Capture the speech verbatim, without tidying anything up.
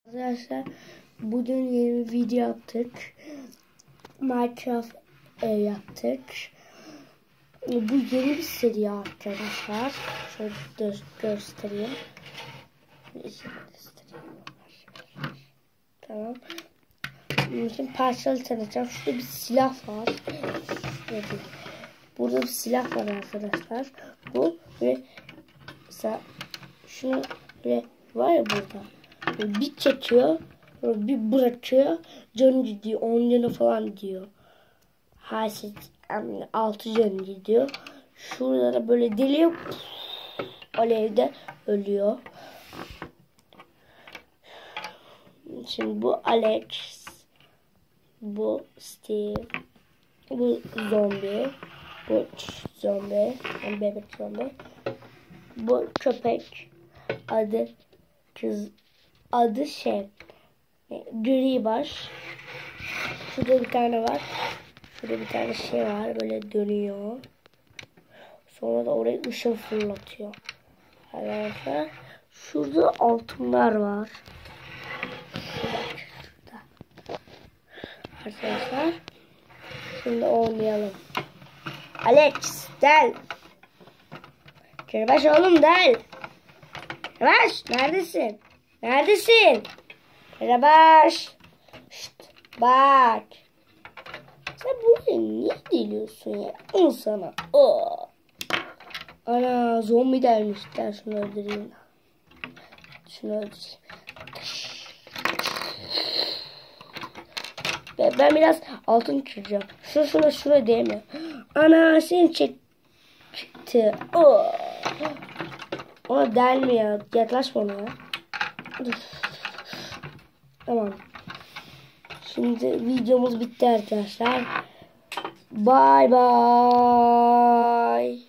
Arkadaşlar bugün yeni bir video yaptık. Minecraft e, yaptık. Bu yeni bir seri arkadaşlar. Şöyle gö göstereyim. Tamam. Şimdi parçalı tanıtacağım. Şurada bir silah var. Burada bir silah var arkadaşlar. Bu ve mesela şunu böyle var ya burada. Bir çekiyor, bir bırakıyor, canı gidiyor, on canı falan diyor. Her şey yani altı canı gidiyor. Şurada da böyle deliyor, alevde ölüyor. Şimdi bu Alex, bu Steve, bu zombi, bu zombi, yani bebek zombi, bu köpek, adı kız. Adı şey gri baş. Şurada bir tane var. Şurada bir tane şey var. Böyle dönüyor. Sonra da oraya ışın fırlatıyor. Arkadaşlar. Şurada altınlar var. Şurada. Arkadaşlar. Şimdi oynayalım. Alex gel. Kırbaç oğlum gel. Kırbaç neredesin? Neredesin? Karabaş. Şşt, bak. Sen buraya niye geliyorsun ya? Al sana. Oh. Ana zombi gelmiş. Gel şunu öldüreyim. Şunu öldüreyim. Ben, ben biraz altın kıracağım. Şu şuna şuna değmiyor. Ana seni çekti. Oh. Ona delmiyor. Yaklaşma ona ya. Tamam. Şimdi videomuz bitti arkadaşlar. Bye bye.